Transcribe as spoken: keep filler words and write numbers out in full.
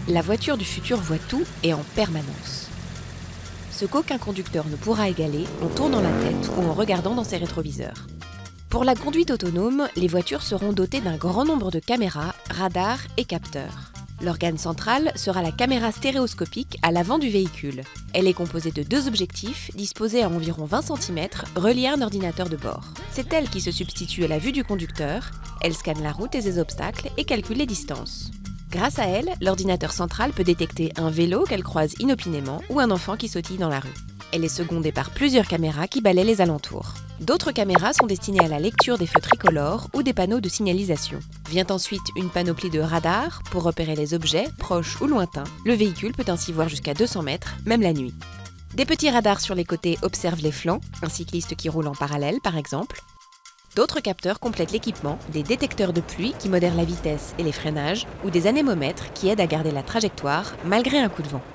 La voiture du futur voit tout et en permanence. Ce qu'aucun conducteur ne pourra égaler en tournant la tête ou en regardant dans ses rétroviseurs. Pour la conduite autonome, les voitures seront dotées d'un grand nombre de caméras, radars et capteurs. L'organe central sera la caméra stéréoscopique à l'avant du véhicule. Elle est composée de deux objectifs disposés à environ vingt centimètres, reliés à un ordinateur de bord. C'est elle qui se substitue à la vue du conducteur. Elle scanne la route et ses obstacles et calcule les distances. Grâce à elle, l'ordinateur central peut détecter un vélo qu'elle croise inopinément ou un enfant qui sautille dans la rue. Elle est secondée par plusieurs caméras qui balaient les alentours. D'autres caméras sont destinées à la lecture des feux tricolores ou des panneaux de signalisation. Vient ensuite une panoplie de radars pour repérer les objets, proches ou lointains. Le véhicule peut ainsi voir jusqu'à deux cents mètres, même la nuit. Des petits radars sur les côtés observent les flancs, un cycliste qui roule en parallèle par exemple. D'autres capteurs complètent l'équipement, des détecteurs de pluie qui modèrent la vitesse et les freinages, ou des anémomètres qui aident à garder la trajectoire malgré un coup de vent.